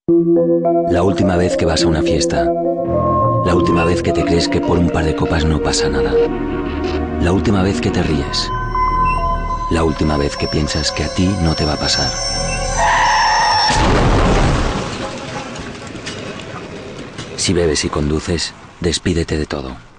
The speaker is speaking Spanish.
La última vez que vas a una fiesta. La última vez que te crees que por un par de copas no pasa nada. La última vez que te ríes. La última vez que piensas que a ti no te va a pasar. Si bebes y conduces, despídete de todo.